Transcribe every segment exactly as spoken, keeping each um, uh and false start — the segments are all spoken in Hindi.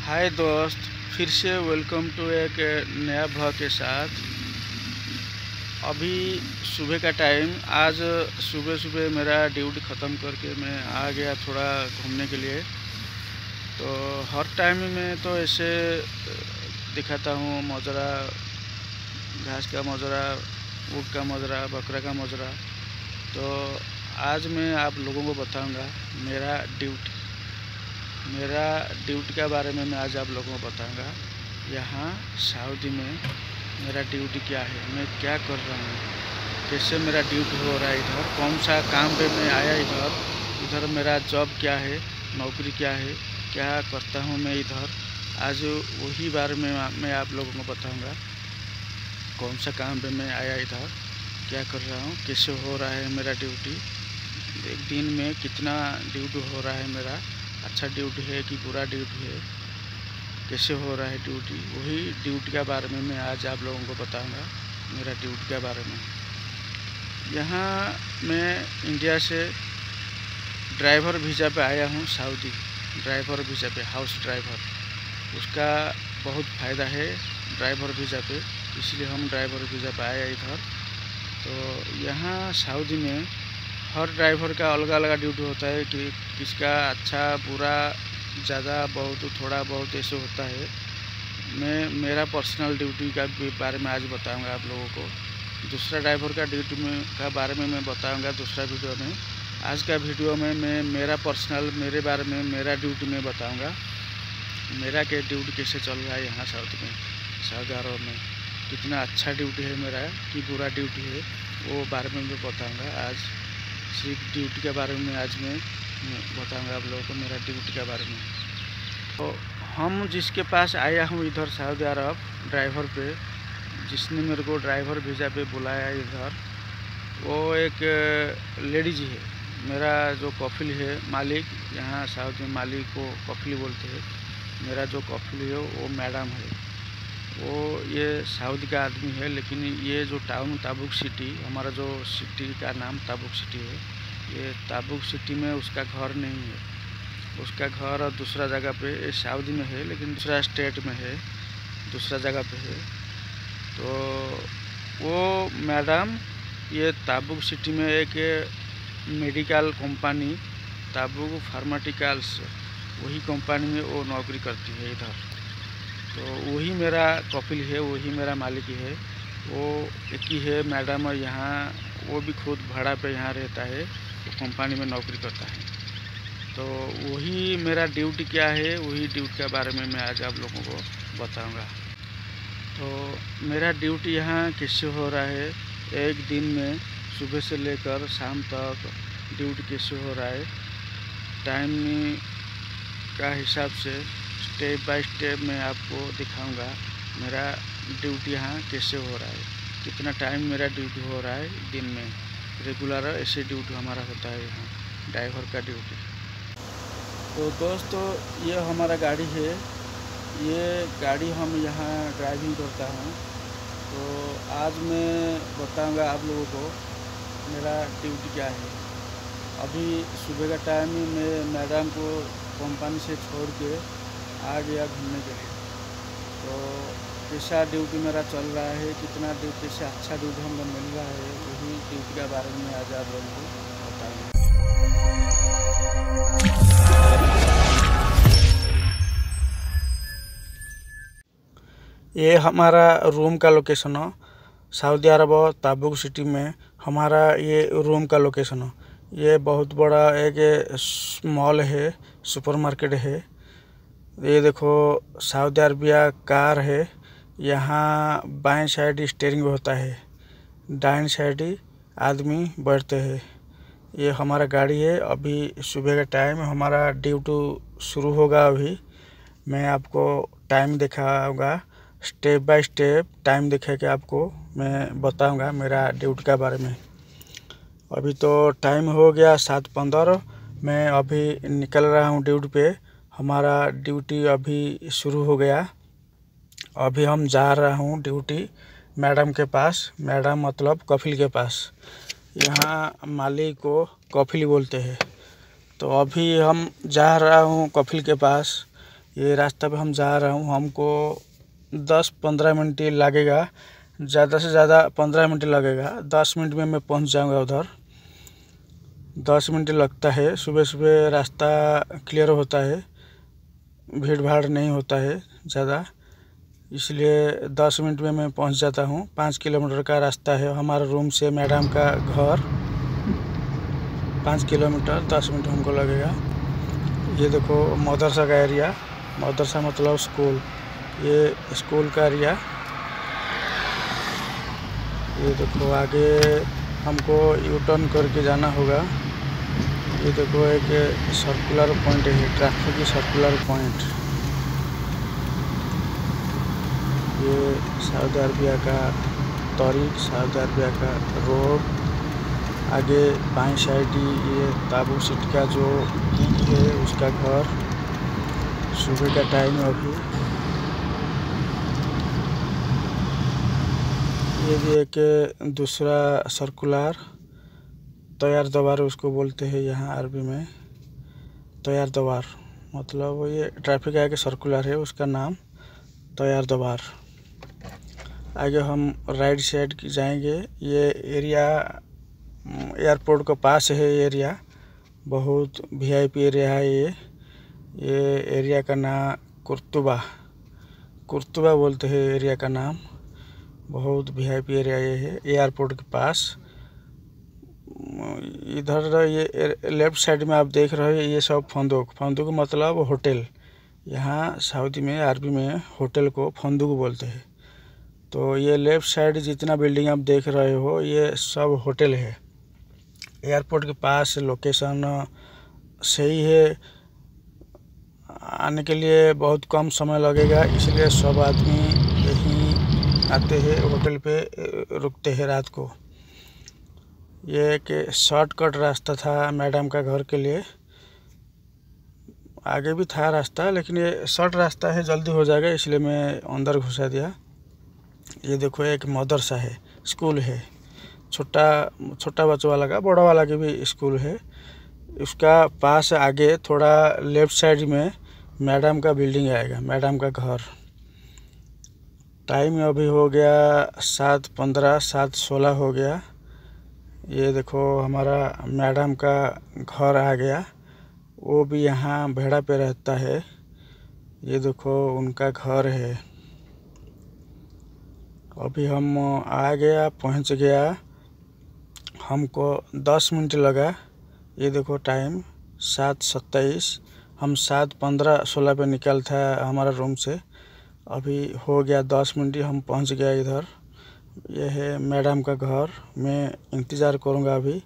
हाय दोस्त, फिर से वेलकम टू एक नया ब्लॉग के साथ। अभी सुबह का टाइम, आज सुबह सुबह मेरा ड्यूटी ख़त्म करके मैं आ गया थोड़ा घूमने के लिए। तो हर टाइम में तो ऐसे दिखाता हूँ मजरा, घास का मजरा, ऊँट का मजरा, बकरा का मजरा। तो आज मैं आप लोगों को बताऊँगा मेरा ड्यूटी मेरा ड्यूटी के बारे में मैं आज आप लोगों को बताऊंगा। यहाँ सऊदी में मेरा ड्यूटी क्या है, मैं क्या कर रहा हूँ, कैसे मेरा ड्यूटी हो रहा है, इधर कौन सा काम पे मैं आया, इधर इधर मेरा जॉब क्या है, नौकरी क्या है, क्या करता हूँ मैं इधर। आज वही बारे में मैं आप लोगों को बताऊंगा। कौन सा काम पे मैं आया, इधर क्या कर रहा हूँ, कैसे हो रहा है मेरा ड्यूटी, एक दिन में कितना ड्यूटी हो रहा है मेरा, अच्छा ड्यूटी है कि बुरा ड्यूटी है, कैसे हो रहा है ड्यूटी। वही ड्यूटी के बारे में मैं आज आप लोगों को बताऊंगा, मेरा ड्यूटी के बारे में। यहाँ मैं इंडिया से ड्राइवर वीज़ा पे आया हूँ, सऊदी ड्राइवर वीज़ा पे, हाउस ड्राइवर। उसका बहुत फ़ायदा है ड्राइवर वीज़ा पे, इसलिए हम ड्राइवर वीज़ा पे आए इधर। तो यहाँ सऊदी में हर ड्राइवर का अलग अलग ड्यूटी होता है कि किसका अच्छा बुरा, ज़्यादा बहुत, थोड़ा बहुत ऐसे होता है। मैं मेरा पर्सनल ड्यूटी का भी बारे में आज बताऊंगा आप लोगों को। दूसरा ड्राइवर का ड्यूटी में का बारे में मैं बताऊंगा दूसरा वीडियो में। आज का वीडियो में मैं मेरा पर्सनल, मेरे बारे में, मेरा ड्यूटी में बताऊँगा, मेरा के ड्यूटी कैसे चल रहा है यहाँ सऊदी में, सऊदी अरब में कितना अच्छा ड्यूटी है मेरा कि बुरा ड्यूटी है, वो बारे में मैं बताऊँगा आज। सिर्फ ड्यूटी के बारे में आज मैं बताऊंगा आप लोगों को, मेरा ड्यूटी के बारे में। तो हम जिसके पास आया हूँ इधर सऊदी अरब ड्राइवर पे, जिसने मेरे को ड्राइवर वीज़ा पे बुलाया इधर, वो एक लेडीज है। मेरा जो कफिल है, मालिक, यहाँ सऊदी में मालिक को कफिल बोलते हैं। मेरा जो कफिल है वो मैडम है, वो ये सऊदी का आदमी है, लेकिन ये जो टाउन ताबुक सिटी, हमारा जो सिटी का नाम ताबुक सिटी है, ये ताबुक सिटी में उसका घर नहीं है, उसका घर दूसरा जगह पे सऊदी में है, लेकिन दूसरा स्टेट में है, दूसरा जगह पे है। तो वो मैडम ये ताबुक सिटी में एक मेडिकल कंपनी, ताबुक फार्माटिकल्स, वही कंपनी में वो नौकरी करती है इधर। तो वही मेरा कपिल है, वही मेरा मालिक है, वो एक ही है मैडम। यहाँ वो भी खुद भाड़ा पे यहाँ रहता है, वो तो कंपनी में नौकरी करता है। तो वही मेरा ड्यूटी क्या है, वही ड्यूटी के बारे में मैं आज आप लोगों को बताऊंगा। तो मेरा ड्यूटी यहाँ कैसे हो रहा है, एक दिन में सुबह से लेकर शाम तक ड्यूटी कैसे हो रहा है, टाइम का हिसाब से स्टेप बाय स्टेप मैं आपको दिखाऊंगा मेरा ड्यूटी यहाँ कैसे हो रहा है, कितना टाइम मेरा ड्यूटी हो रहा है दिन में। रेगुलर ऐसे ड्यूटी हमारा होता है यहाँ, ड्राइवर का ड्यूटी। तो दोस्तों, ये हमारा गाड़ी है, ये गाड़ी हम यहाँ ड्राइविंग करता हूँ। तो आज मैं बताऊँगा आप लोगों को मेरा ड्यूटी क्या है। अभी सुबह का टाइम में मैं मैडम को कंपनी से छोड़ के आ गया घूमने के लिए। तो कैसा ड्यूटी मेरा चल रहा है, कितना ड्यूटी, कैसे अच्छा ड्यूटी हमको मिल रहा है, वही ड्यूटी के बारे में आज आप लोगों को बताऊँगा। ये हमारा रूम का लोकेशन है, सऊदी अरब ताबुक सिटी में हमारा ये रूम का लोकेशन है। ये बहुत बड़ा एक मॉल है, सुपरमार्केट है। ये देखो सऊदी अरबिया कार है, यहाँ बाएं साइड स्टीयरिंग होता है, दाएं साइड आदमी बैठते हैं। ये हमारा गाड़ी है। अभी सुबह का टाइम, हमारा ड्यूटी शुरू होगा। अभी मैं आपको टाइम दिखाऊंगा, स्टेप बाय स्टेप टाइम दिखा के आपको मैं बताऊंगा मेरा ड्यूटी के बारे में। अभी तो टाइम हो गया सात पंद्रह, मैं अभी निकल रहा हूँ ड्यूटी पे। हमारा ड्यूटी अभी शुरू हो गया। अभी हम जा रहा हूँ ड्यूटी मैडम के पास, मैडम मतलब कफिल के पास। यहाँ मालिक को कफिल बोलते हैं। तो अभी हम जा रहा हूँ कफिल के पास। ये रास्ता पे हम जा रहा हूँ, हमको दस पंद्रह मिनट लगेगा, ज़्यादा से ज़्यादा पंद्रह मिनट लगेगा। दस मिनट में मैं पहुँच जाऊँगा उधर। दस मिनट लगता है। सुबह सुबह रास्ता क्लियर होता है, भीड़ भाड़ नहीं होता है ज़्यादा, इसलिए दस मिनट में मैं पहुंच जाता हूं। पाँच किलोमीटर का रास्ता है हमारा रूम से मैडम का घर, पाँच किलोमीटर, दस मिनट हमको लगेगा। ये देखो मदरसा का एरिया, मदरसा मतलब स्कूल, ये स्कूल का एरिया। ये देखो आगे हमको यू टर्न करके जाना होगा। ये देखो एक सर्कुलर पॉइंट है, ट्रैफिक सर्कुलर पॉइंट। ये सऊदी अरबिया का तरीक, सऊदी अरबिया का रोड। आगे बाईं साइड ये ताबू सीट का जो है उसका घर। सुबह का टाइम अभी। ये भी एक दूसरा सर्कुलर, तैयार दवार उसको बोलते हैं यहाँ अरबी में। तैयार दवार मतलब ये ट्रैफिक आगे सर्कुलर है, उसका नाम तैयार दवार। आगे हम राइट साइड जाएंगे। ये एरिया एयरपोर्ट के पास है। एरिया बहुत वीआईपी एरिया है। ये ये एरिया का नाम कुर्तुबा कुर्तुबा बोलते हैं एरिया का नाम। बहुत वीआईपी एरिया ये है, एयरपोर्ट के पास। इधर ये लेफ्ट साइड में आप देख रहे हो, ये सब फंदूक। फंदूक मतलब होटल। यहाँ सऊदी में अरबी में होटल को फंदूक बोलते हैं। तो ये लेफ्ट साइड जितना बिल्डिंग आप देख रहे हो ये सब होटल है। एयरपोर्ट के पास लोकेशन सही है, आने के लिए बहुत कम समय लगेगा, इसलिए सब आदमी यहीं आते हैं, होटल पे रुकते हैं रात को। ये एक शॉर्टकट रास्ता था मैडम का घर के लिए। आगे भी था रास्ता, लेकिन ये शॉर्ट रास्ता है, जल्दी हो जाएगा, इसलिए मैं अंदर घुसा दिया। ये देखो एक मदरसा है, स्कूल है, छोटा छोटा बच्चों वाला का, बड़ा वाला के भी स्कूल है। उसका पास आगे थोड़ा लेफ्ट साइड में मैडम का बिल्डिंग आएगा, मैडम का घर। टाइम अभी हो गया सात पंद्रह, सात सोलह हो गया। ये देखो हमारा मैडम का घर आ गया। वो भी यहाँ भेड़ा पे रहता है। ये देखो उनका घर है। अभी हम आ गया, पहुँच गया। हमको दस मिनट लगा। ये देखो टाइम सात सत्ताईस, हम सात पंद्रह सोलह पे निकल था हमारा रूम से। अभी हो गया दस मिनट, हम पहुंच गया इधर। यह है मैडम का घर। मैं इंतज़ार करूंगा अभी।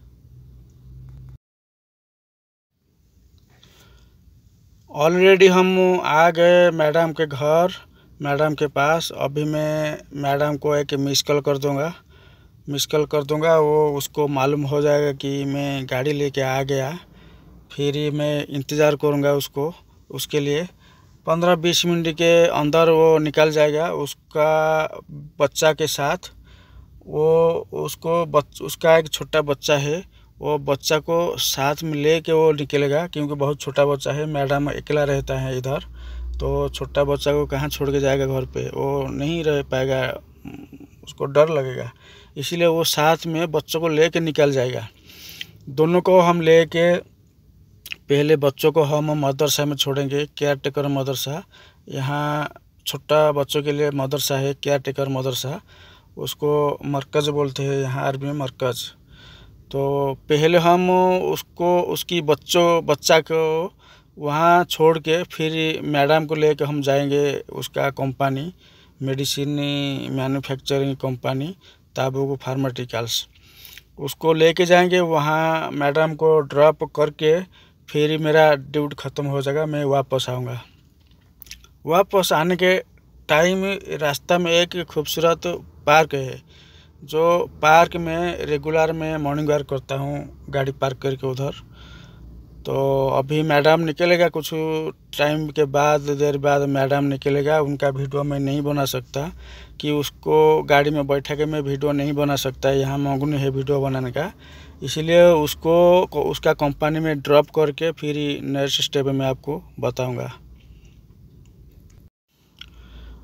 ऑलरेडी हम आ गए मैडम के घर, मैडम के पास। अभी मैं मैडम को एक मिस कॉल कर दूंगा मिस कॉल कर दूंगा वो उसको मालूम हो जाएगा कि मैं गाड़ी लेके आ गया। फिर ही मैं इंतज़ार करूंगा उसको। उसके लिए पंद्रह बीस मिनट के अंदर वो निकल जाएगा उसका बच्चा के साथ। वो उसको बच उसका एक छोटा बच्चा है, वो बच्चा को साथ में ले के वो निकलेगा, क्योंकि बहुत छोटा बच्चा है। मैडम अकेला रहता है इधर, तो छोटा बच्चा को कहाँ छोड़ के जाएगा घर पे, वो नहीं रह पाएगा, उसको डर लगेगा। इसीलिए वो साथ में बच्चों को ले के निकल जाएगा। दोनों को हम ले के पहले बच्चों को हम मदरसा में छोड़ेंगे, केयर टेकर मदरसा। यहाँ छोटा बच्चों के लिए मदरसा है, केयर टेकर मदरसा, उसको मरकज़ बोलते हैं यहाँ अरबी में, मरकज़। तो पहले हम उसको उसकी बच्चों बच्चा को वहाँ छोड़ के फिर मैडम को लेकर हम जाएंगे उसका company, medicine manufacturing company Tabuk pharmaceuticals. उसको लेके जाएंगे वहाँ, मैडम को ड्रॉप करके फिर मेरा ड्यूटी ख़त्म हो जाएगा, मैं वापस आऊँगा। वापस आने के टाइम रास्ता में एक खूबसूरत पार्क है, जो पार्क में रेगुलर में मॉर्निंग वॉक करता हूँ गाड़ी पार्क करके उधर। तो अभी मैडम निकलेगा कुछ टाइम के बाद, देर बाद मैडम निकलेगा। उनका वीडियो मैं नहीं बना सकता कि उसको गाड़ी में बैठा के मैं वीडियो नहीं बना सकता, यहाँ मगन है वीडियो बनाने का। इसलिए उसको उसका कंपनी में ड्रॉप करके फिर नेक्स्ट स्टेप में आपको बताऊंगा।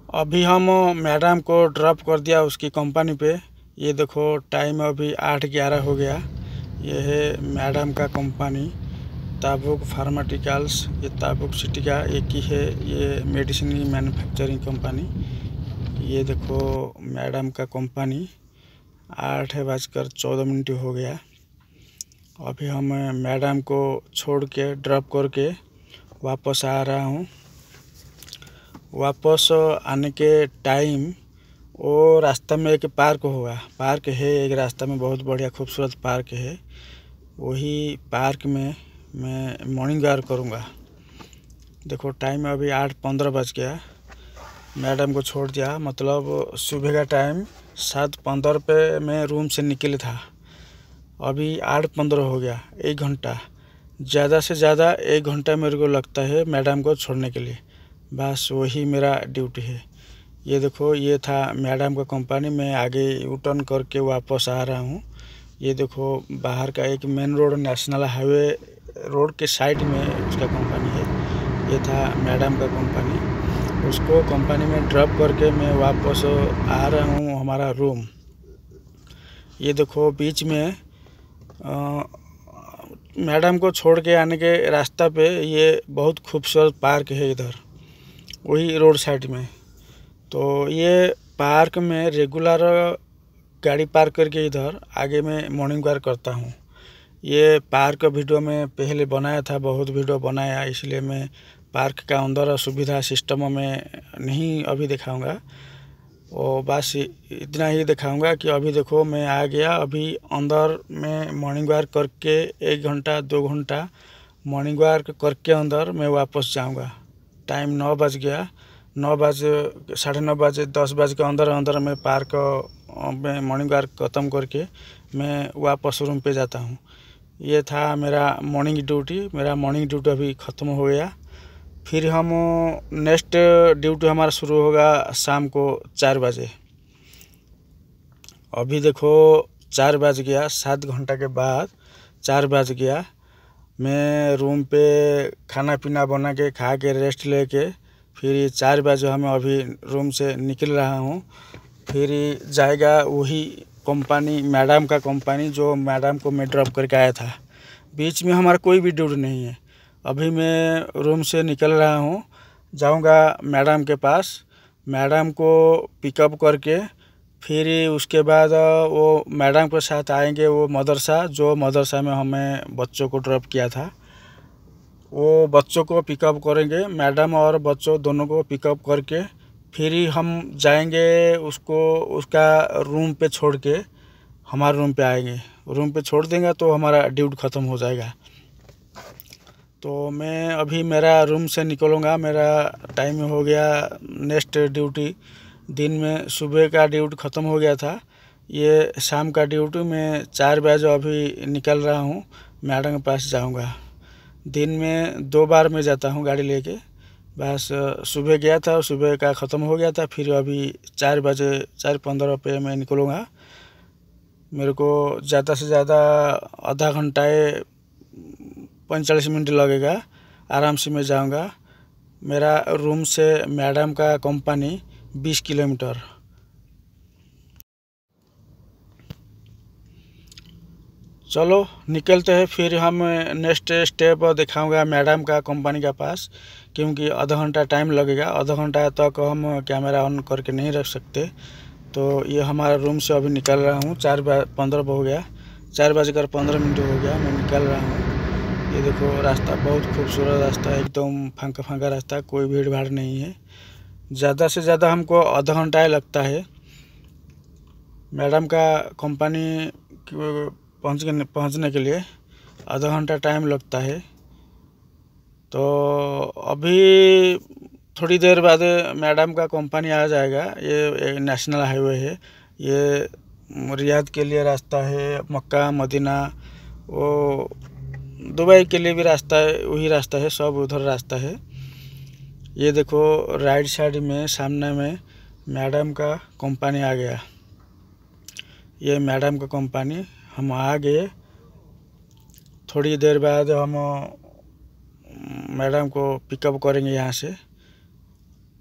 अभी हम मैडम को ड्रॉप कर दिया उसकी कंपनी पे। ये देखो टाइम अभी आठ ग्यारह हो गया। ये है मैडम का कंपनी ताबुक फार्माटिकल्स। ये ताबुक सिटी का एक ही है, ये मेडिसिन मैन्युफैक्चरिंग कंपनी। ये देखो मैडम का कंपनी। आठ बजकर चौदह मिनट हो गया। अभी हम मैडम को छोड़ के ड्रॉप करके वापस आ रहा हूँ। वापस आने के टाइम वो रास्ता में एक पार्क होगा, पार्क है एक रास्ता में, बहुत बढ़िया खूबसूरत पार्क है। वही पार्क में मैं मॉर्निंग वॉक करूँगा। देखो टाइम अभी आठ पंद्रह बज गया। मैडम को छोड़ दिया, मतलब सुबह का टाइम सात पंद्रह पे मैं रूम से निकले था। अभी आठ पंद्रह हो गया, एक घंटा, ज़्यादा से ज़्यादा एक घंटा मेरे को लगता है मैडम को छोड़ने के लिए। बस वही मेरा ड्यूटी है। ये देखो ये था मैडम का कंपनी। मैं आगे यू टर्न करके वापस आ रहा हूँ। ये देखो बाहर का एक main road, national highway road के साइड में उसका कंपनी है। ये था मैडम का कंपनी। उसको कंपनी में ड्रॉप करके मैं वापस आ रहा हूँ हमारा रूम। ये देखो बीच में आ, मैडम को छोड़ के आने के रास्ता पे ये बहुत खूबसूरत पार्क है इधर, वही रोड साइड में। तो ये पार्क में रेगुलर गाड़ी पार्क करके इधर आगे में मॉर्निंग वॉक करता हूँ। ये पार्क वीडियो में पहले बनाया था, बहुत वीडियो बनाया, इसलिए मैं पार्क का अंदर सुविधा सिस्टम में नहीं अभी दिखाऊंगा। और बस इतना ही दिखाऊंगा कि अभी देखो मैं आ गया। अभी अंदर में मॉर्निंग वॉक करके एक घंटा दो घंटा मॉर्निंग वॉक करके अंदर मैं वापस जाऊंगा। टाइम नौ बज गया। नौ बजे साढ़े नौ बजे दस बज के अंदर अंदर मैं पार्क में मॉर्निंग वॉक ख़त्म करके मैं वापस रूम पे जाता हूँ। ये था मेरा मॉर्निंग ड्यूटी। मेरा मॉर्निंग ड्यूटी अभी ख़त्म हो गया। फिर हम नेक्स्ट ड्यूटी हमारा शुरू होगा शाम को चार बजे। अभी देखो चार बज गया, सात घंटा के बाद चार बज गया। मैं रूम पे खाना पीना बना के खा के रेस्ट लेके फिर चार बजे हम अभी रूम से निकल रहा हूँ। फिर जाएगा वही कंपनी, मैडम का कंपनी, जो मैडम को मैं ड्रॉप करके आया था। बीच में हमारा कोई भी ड्यूटी नहीं है। अभी मैं रूम से निकल रहा हूँ, जाऊँगा मैडम के पास। मैडम को पिकअप करके फिर उसके बाद वो मैडम के साथ आएंगे वो मदरसा, जो मदरसा में हमें बच्चों को ड्रॉप किया था। वो बच्चों को पिकअप करेंगे, मैडम और बच्चों दोनों को पिकअप करके फिर हम जाएंगे उसको उसका रूम पे छोड़ के हमारे रूम पे आएंगे। रूम पे छोड़ देंगे तो हमारा ड्यूटी ख़त्म हो जाएगा। तो मैं अभी मेरा रूम से निकलूँगा। मेरा टाइम हो गया नेक्स्ट ड्यूटी। दिन में सुबह का ड्यूटी ख़त्म हो गया था, ये शाम का ड्यूटी। मैं चार बजे अभी निकल रहा हूँ, मैडम के पास जाऊँगा। दिन में दो बार मैं जाता हूँ गाड़ी लेके। बस सुबह गया था, सुबह का ख़त्म हो गया था। फिर अभी चार बजे चार पंद्रह पे मैं निकलूँगा। मेरे को ज़्यादा से ज़्यादा आधा घंटा पैंतालीस मिनट लगेगा, आराम से मैं जाऊँगा। मेरा रूम से मैडम का कंपनी बीस किलोमीटर। चलो निकलते हैं। फिर हम नेक्स्ट स्टेप दिखाऊंगा मैडम का कंपनी का पास, क्योंकि आधा घंटा टाइम लगेगा। आधा घंटा तक हम कैमरा ऑन करके नहीं रख सकते। तो ये हमारा रूम से अभी निकल रहा हूँ। चार पंद्रह हो गया, चार बजकर पंद्रह मिनट हो गया, मैं निकल रहा हूँ। ये देखो रास्ता बहुत खूबसूरत रास्ता है, एकदम फांका फांका रास्ता, कोई भीड़ भाड़ नहीं है। ज़्यादा से ज़्यादा हमको आधा घंटा लगता है। मैडम का कंपनी पहुँच पहुँचने के लिए आधा घंटा टाइम लगता है। तो अभी थोड़ी देर बाद मैडम का कंपनी आ जाएगा। ये नेशनल हाईवे है, ये रियाद के लिए रास्ता है, मक्का मदीना, वो दुबई के लिए भी रास्ता है, वही रास्ता है, सब उधर रास्ता है। ये देखो राइट साइड में सामने में मैडम का कंपनी आ गया। ये मैडम का कंपनी, हम आ गए। थोड़ी देर बाद हम मैडम को पिकअप करेंगे यहाँ से।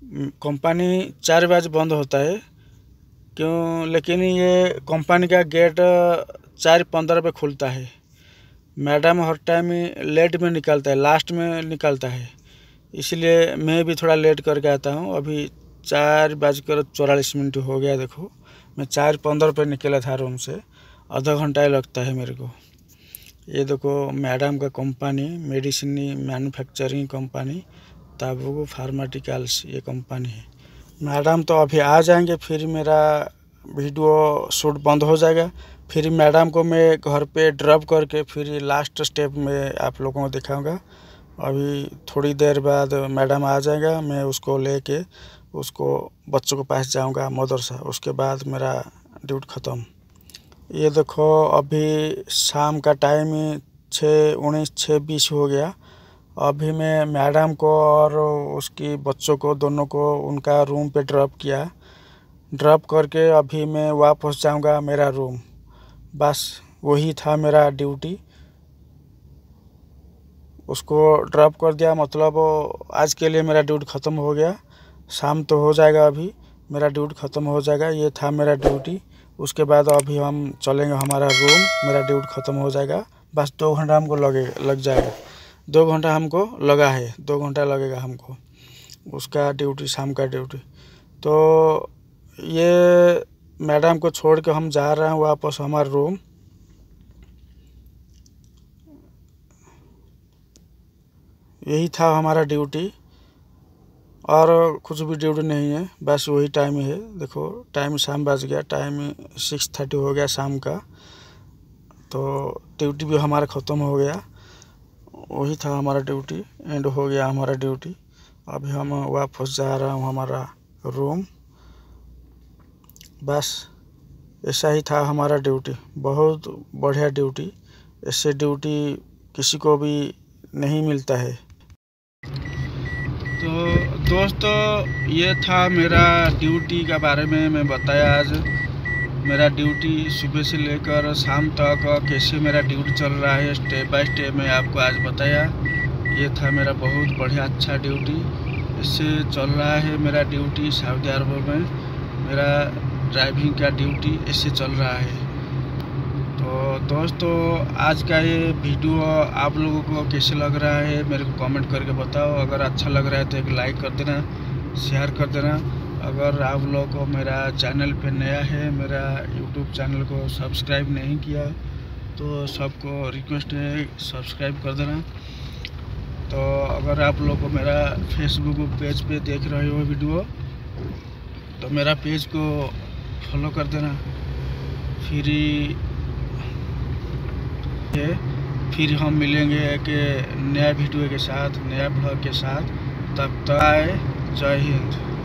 कंपनी चार बजे बंद होता है क्यों, लेकिन ये कंपनी का गेट चार पंद्रह पे खुलता है। मैडम हर टाइम लेट में निकलता है, लास्ट में निकलता है, इसलिए मैं भी थोड़ा लेट करके आता हूँ। अभी चार बजकर चौवालीस मिनट हो गया। देखो मैं चार पंद्रह पे निकला था रूम से, आधा घंटा ही लगता है मेरे को। ये देखो मैडम का कंपनी, मेडिसिन मैन्युफैक्चरिंग कंपनी ताबूगो फार्माटिकल्स ये कंपनी है। मैडम तो अभी आ जाएंगे, फिर मेरा वीडियो शूट बंद हो जाएगा। फिर मैडम को मैं घर पे ड्रॉप करके फिर लास्ट स्टेप में आप लोगों को दिखाऊंगा। अभी थोड़ी देर बाद मैडम आ जाएगा, मैं उसको लेके उसको बच्चों के पास जाऊंगा मदरसा, उसके बाद मेरा ड्यूटी ख़त्म। ये देखो अभी शाम का टाइम छः उन्नीस छः बीस हो गया। अभी मैं मैडम को और उसकी बच्चों को दोनों को उनका रूम पे ड्रॉप किया। ड्रॉप करके अभी मैं वापस जाऊंगा मेरा रूम। बस वही था मेरा ड्यूटी, उसको ड्रॉप कर दिया, मतलब आज के लिए मेरा ड्यूटी ख़त्म हो गया। शाम तो हो जाएगा, अभी मेरा ड्यूटी ख़त्म हो जाएगा। ये था मेरा ड्यूटी। उसके बाद अभी हम चलेंगे हमारा रूम, मेरा ड्यूटी ख़त्म हो जाएगा। बस दो घंटा हमको लगे लग जाएगा, दो घंटा हमको लगा है, दो घंटा लगेगा हमको उसका ड्यूटी, शाम का ड्यूटी। तो ये मैडम को छोड़ के हम जा रहे हैं वापस हमारा रूम। यही था हमारा ड्यूटी, और कुछ भी ड्यूटी नहीं है, बस वही टाइम है। देखो टाइम शाम बज गया, टाइम सिक्स थर्टी हो गया शाम का। तो ड्यूटी भी हमारा ख़त्म हो गया। वही था हमारा ड्यूटी, एंड हो गया हमारा ड्यूटी। अभी हम वापस जा रहा हूँ हमारा रूम। बस ऐसा ही था हमारा ड्यूटी, बहुत बढ़िया ड्यूटी। ऐसे ड्यूटी किसी को भी नहीं मिलता है। तो दोस्तों ये था मेरा ड्यूटी का बारे में मैं बताया। आज मेरा ड्यूटी सुबह से लेकर शाम तक कैसे मेरा ड्यूटी चल रहा है, स्टेप बाय स्टेप मैं आपको आज बताया। ये था मेरा बहुत बढ़िया अच्छा ड्यूटी। इससे चल रहा है मेरा ड्यूटी सऊदी अरब में, मेरा ड्राइविंग का ड्यूटी इससे चल रहा है। तो दोस्तों आज का ये वीडियो आप लोगों को कैसे लग रहा है मेरे को कमेंट करके बताओ। अगर अच्छा लग रहा है तो एक लाइक कर देना, शेयर कर देना। अगर आप लोगों को मेरा चैनल पे नया है, मेरा यूट्यूब चैनल को सब्सक्राइब नहीं किया तो सबको रिक्वेस्ट है सब्सक्राइब कर देना। तो अगर आप लोग को मेरा फेसबुक पेज पे देख रहे हो वीडियो तो मेरा पेज को फॉलो कर देना। फिर फिर हम मिलेंगे एक नया वीडियो के साथ, नया ब्लॉग के साथ। तब तक जय हिंद।